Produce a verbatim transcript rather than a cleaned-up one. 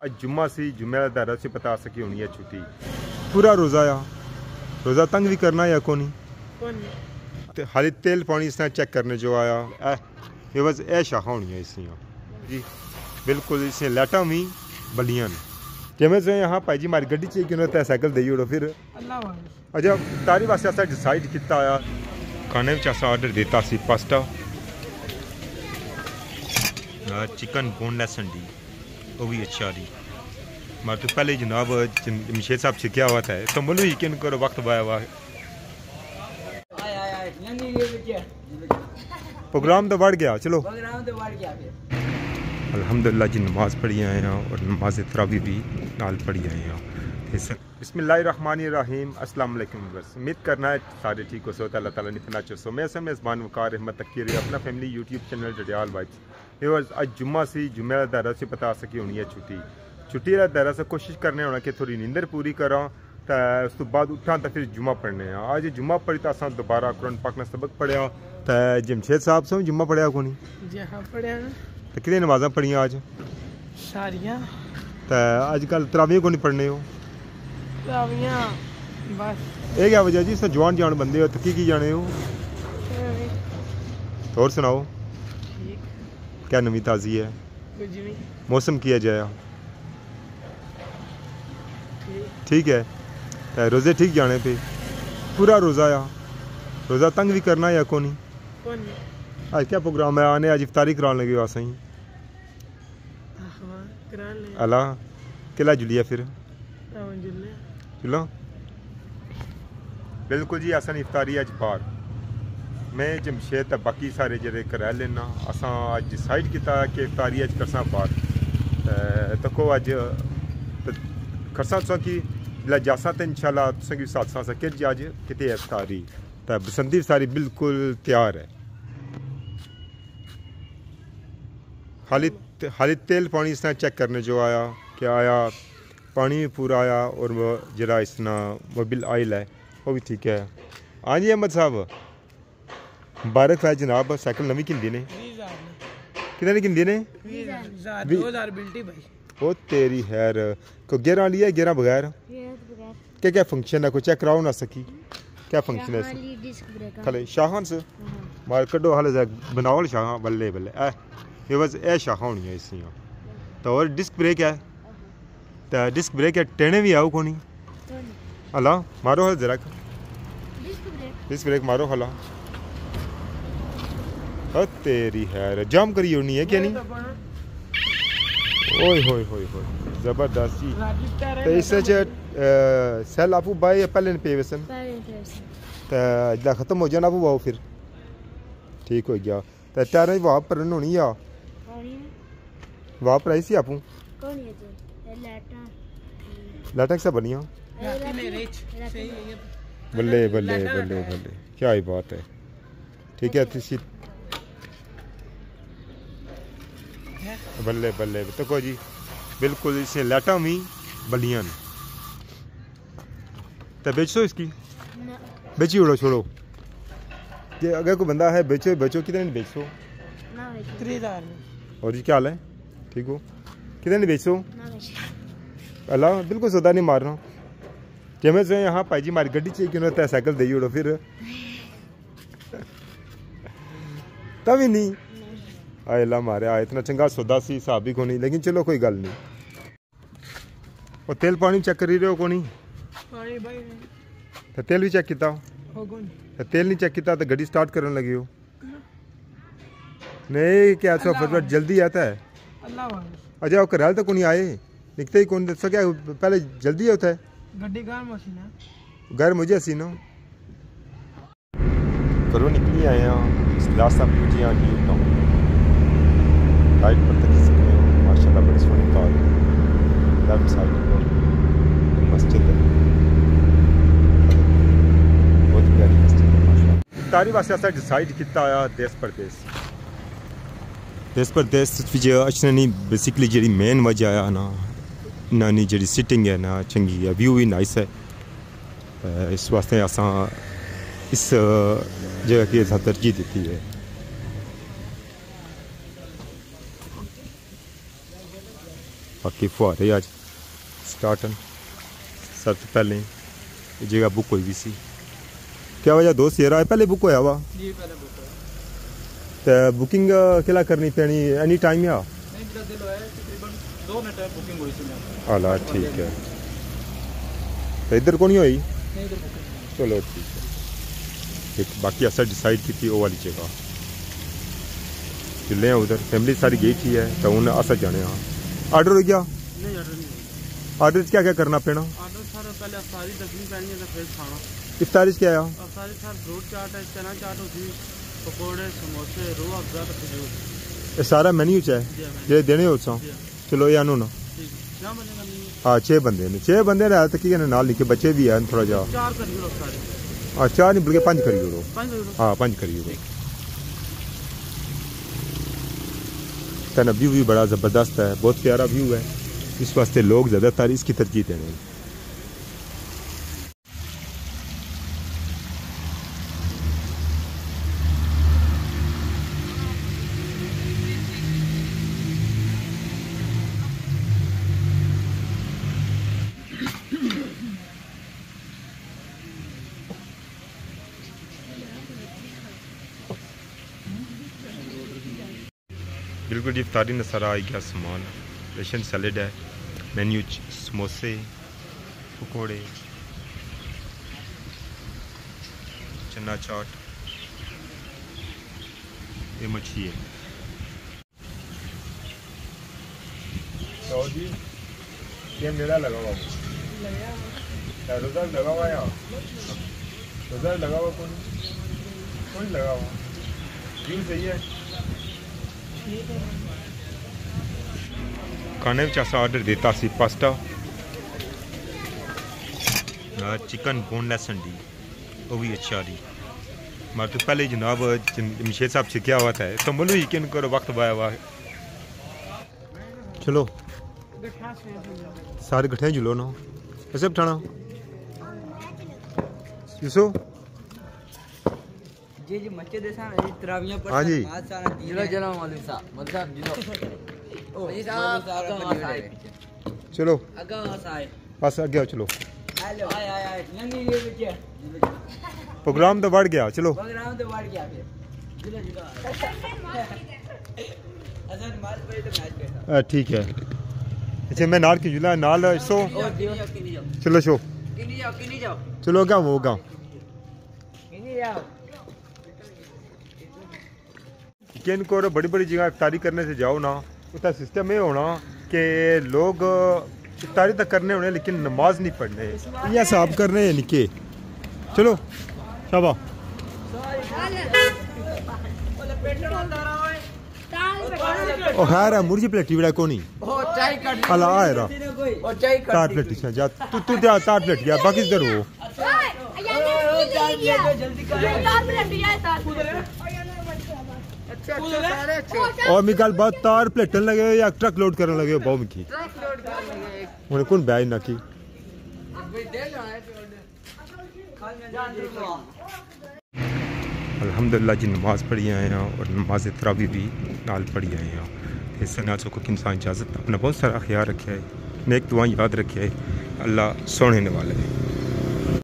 आज जुम्मा सी जुम्मे दारा से पता सकी होनी है छुट्टी पूरा रोज़ा या रोज़ा तंग भी करना या कोनी हाली तेल पानी इसने चेक करने जो आया ए ये बस ए शाखा होनी है इसलिए जी बिल्कुल इसने लाटा भी बलियान जमे से यहाँ भाई जी हमारी गड्डी चाहिए क्यों साइकिल दे उड़ो फिर अच्छा तारी वास्ते असा डिसाइड किया आया खाने में असा ऑर्डर देता सी पास्ता चिकन बोनलेस अंडी वो भी अच्छा रही मगर तो पहले जनाब जमशेद साहब सीखा हुआ था तो बोलो यकीन करो वक्त वाया हुआ प्रोग्राम तो बढ़ गया चलो अल्हम्दुलिल्लाह जी नमाज़ पढ़ी आए हैं और नमाज तरावी भी नाल पढ़ी आए हैं बिस्मिल्लाहिर्रहमानिर्रहीम अस्सलाम वालेकुम बस उम्मीद करना है सारे ठीक हो सो अल्लाह ताला ने फना चो मैं सब मेज़बान वकार अहमद तकीर अपना family YouTube channel Jadiyal vibes viewers आज जुम्मा सी जुम्मे का दायरा से पता सकी होनी है छुट्टी छुट्टी का दायरा से कोशिश करने होना कि थोड़ी नींदर पूरी करा तो उस तो बाद उठा तो फिर जुम्मा पढ़ने आज जुम्मा पढ़ी तो असा दोबारा कुरान पाक ने सबक पढ़िया तो जमशेद साहब से जुम्मा पढ़िया को नहीं तो कितनी नमाज़ा पढ़िया आज सारियां तो अजकल तरावियां को नहीं पढ़ने हो तरावियां बस ये क्या वजह जी सर जवान जान बंदे हो तो की की जाने हो और सुनाओ क्या नवी ताज़ी है मौसम किया जाए ठीक है तो रोज़े ठीक जाने पे पूरा रोज़ा या रोज़ा तंग भी करना या को नहीं आज क्या प्रोग्राम है आने आज इफ्तारी कराने लगे हो सही अल्लाह किला जुलिया फिर चलो बिल्कुल जी असन इफ्तारी अज बार मैं जमशेद तो बाकी सारे जरे करा लेना असा अज डिसाइड किया कि इफ्तारी अज करसा बार तको अज करसा तुसा कि जिला जासा तो इंशाल्लाह तुसा की साथ साथ कि अज किते इफ्तारी तो बसंती इफ्तारी बिल्कुल तैयार है खाली खाली तेल पानी इसने चेक करने जो आया क्या आया पानी भी पूरा आया और वो जरा इसना मोबिल ऑयल है वो भी ठीक है हाँ जी अहमद साहब मुबारक है जनाब साइकिल नवी किंदी ने कितने किंदी ने वो तेरी हैर को गेरा लिया गेरा बगैर क्या क्या फंक्शन है कोई चेक कराओ ना सकी क्या फंक्शन है खले शाहान से मार कड्डो हाले बनाओ शाह बल्ले बल्ले ए ये बस ए शाखा होनी है इसलिए तो और डिस्क ब्रेक है तो डिस्क ब्रेक है टेने भी आओ कोनी अल्लाह मारो हल जरा डिस्क ब्रेक मारो हला ओ तेरी है जाम करी होनी है क्या नहीं ओए होए होए होए जबरदस्त जी तो इससे सेल आपू बाय या पहले पे वसन तो जला खत्म हो जाना वो फिर ठीक हो गया तो टायर वहाँ पर होनी या वहाँ पर आई सी आपू लाटक से बनिया बल्ले बल्ले बल्ले बल्ले क्या ही बात है ठीक है किसी बल्ले बल्ले तो जी बिल्कुल इसे लाटा भी बलियान तो बेचो इसकी बेची उड़ो छोड़ो कि अगर कोई बंदा है बेचो बेचो कितने बेचो और जी क्या हाल है ठीक हो कितने बेचो अल्लाह बिल्कुल सौदा नहीं मारना जमे से यहाँ भाई जी हमारी गड्डी चाहिए क्यों साइकिल दे उड़ो फिर तभी नहीं आए अल्लाह मारे आए इतना चंगा सौदा सी हिसाब भी को नहीं लेकिन चलो कोई गल नहीं और तेल पानी चेक कर रहे हो को नहीं तो तेल भी चेक किया तो तेल नहीं चेक किया तो गड्डी स्टार्ट करने लगे हो नहीं क्या सौ फटफट जल्दी आता है अच्छा वो कराल तो को नहीं आए निकते ही कौन दसा क्या पहले जल्दी होता है गड्डी गर्म मशीन है घर मुझे हसी ना करो निकली आए हैं लास्ट टाइम मुझे यहाँ की राइट पर तक सकते हो माशाल्लाह बड़ी सोनी कार लेफ्ट साइड पर मस्जिद है बहुत प्यारी मस्जिद है माशाल्लाह तारी वास्ते असा डिसाइड किया आया देश परदेश देश परदेश अच्छे नहीं बेसिकली जी मेन वजह है ना नानी जी सिटिंग है ना चंगी है व्यू भी नाइस है इस वास्ते असा इस जगह की तरजीह दी है बाकी फुहारे अज स्टार्ट सब तो पहले ये जगह बुक हुई भी सी। क्या वजह दोस्त यार आए पहले बुक होया वा जी पहले बुक है तो बुकिंग केला करनी पैनी एनी टाइम या नहीं मेरा दिल है तकरीबन दो मिनट है बुकिंग हुई थी मेरी। आला ठीक है तो इधर कौन हुई नहीं इधर बुकिंग चलो ठीक है एक बाकी असा डिसाइड की थी वो वाली जगह चले हैं उधर फैमिली सारी गई थी है तो उन्हें असा जाने हाँ ऑर्डर हो गया नहीं ऑर्डर नहीं ऑर्डर क्या क्या करना पैना ऑर्डर सर पहले अफतारी दसवीं पैनी है तो फिर खाना इफ्तारी क्या है अफतारी सर फ्रूट चाट है चना चाट होती पकौड़े समोसे रूह अफ़ज़ा तो खजूर ये सारा मेन्यू है जे देने हो सा चलो ये आनो ना ठीक है क्या बनेगा नहीं हाँ छः बंदे ने छः बंदे ने तो की नाल निके बच्चे भी हैं थोड़ा जा चार करी लो सारे हाँ चार नहीं बल्कि पाँच करी ओड़ो पाँच करी लो हाँ पाँच करी ओड़ो तना व्यू भी बड़ा ज़बरदस्त है बहुत प्यारा व्यू है इस वास्ते लोग ज़्यादातर इसकी तरजीह दे रहे हैं। बिल्कुल जी इफ्तारी में सारा आ गया सामान रेशन सैलेड है मेन्यू समोसे पकौड़े चना चाट ये मच्छी है तो जी ये मेरा लगा हुआ क्या रोज़ा लगा हुआ है रोज़ा लगा हुआ कौन कौन लगा हुआ क्यों सही है खाने में असा ऑर्डर देता सी पास्ता चिकन बोनलेस अंडी वो भी अच्छा रही मगर तो पहले जनाब जमशेद साहब से क्या हुआ था तो बोलो यकीन करो वक्त पाया हुआ चलो सारे गठे जुलो ना ऐसे बिठाना यूसो जी जी मच्चे देसा जी तरावियां पर हाँ जी जिलो जिलो मौलवी साहब मतलब जिलो ओ जी साहब चलो अगा साहब बस आगे आओ चलो हेलो आय आय आय नंगी ये बच्चे प्रोग्राम तो बढ़ गया चलो प्रोग्राम तो बढ़ गया फिर जिलो जिलो असन माल पे तो मैच पे ठीक है अच्छा मैं नाल की जुला नाल सो ओ किनी जाओ चलो शो किनी जाओ किनी जाओ चलो क्या वो गाँव किनी जाओ यकीन करो बड़ी बड़ी जगह इफ्तारी करने से जाओ ना उसका सिस्टम ये होना कि लोग इफ्तारी तक करने होने लेकिन नमाज नहीं पढ़ने ये साहब करने हैं निके चलो शाबा ओ खैर है मुर्जी प्लेटी बड़ा कोनी ओ चाय कर अला आए रा ओ चाय कर तार प्लेटी से जा तू तू जा तार प्लेट गया बाकी इधर हो जल्दी कर और मिकाल बात तार प्लेटन लगे या ट्रक लोड करने लगे बहुत मिकी उन्हें कौन बैज ना की अल्हम्दुलिल्लाह जी नमाज पढ़ी आए हैं और नमाज तरावी भी नाल पढ़ी आए हैं इससे ना सो कोई इंसान इजाज़त अपना बहुत सारा ख्याल रखे है नेक दुआ याद रखे अल्लाह सोने वाले